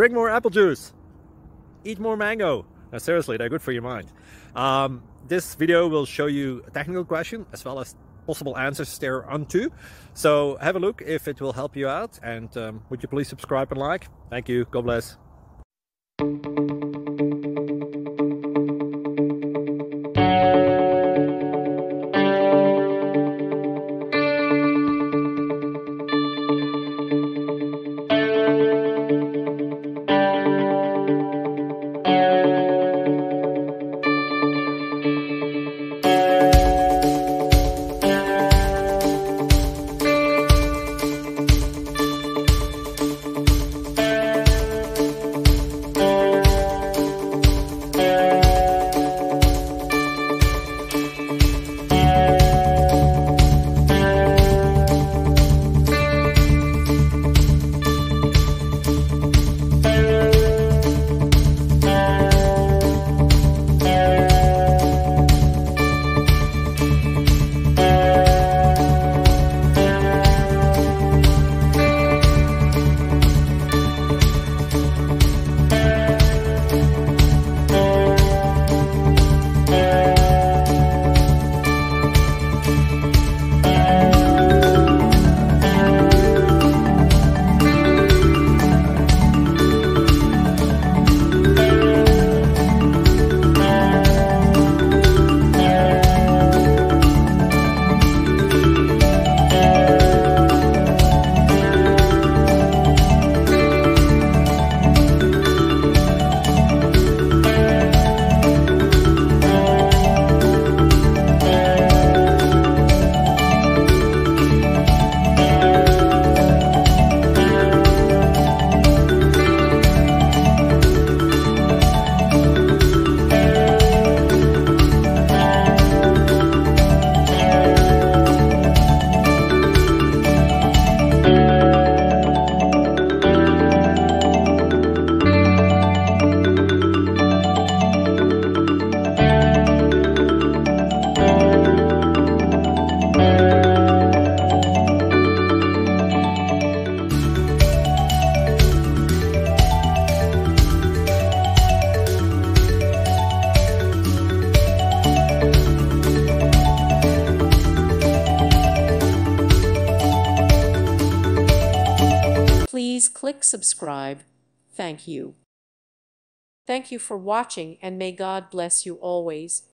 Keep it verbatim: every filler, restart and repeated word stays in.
drink more apple juice, eat more mango. Now seriously, they're good for your mind. Um, this video will show you a technical question as well as possible answers thereunto. So have a look if it will help you out, and um, would you please subscribe and like? Thank you. God bless. Please click subscribe. Thank you. Thank you for watching, and may God bless you always.